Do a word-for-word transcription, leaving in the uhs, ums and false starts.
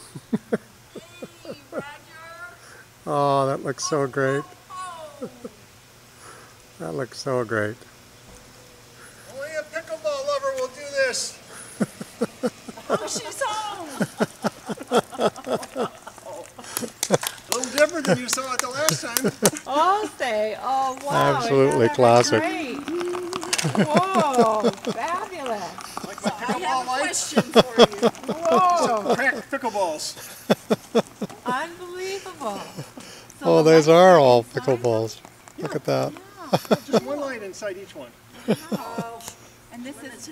Oh, that looks so great. That looks so great. Only a pickleball lover will do this. Oh, she's home. A little different than you saw it the last time. Oh, say, oh wow. Absolutely yeah, classic. Great. Whoa, fabulous. Like my I pickleball have a lights. question for you. Whoa, Cracked pickleballs. unbelievable. So Oh, the those lights are all inside pickleballs. Look at that. them? Just one light inside each one. Yeah. Oh, and this is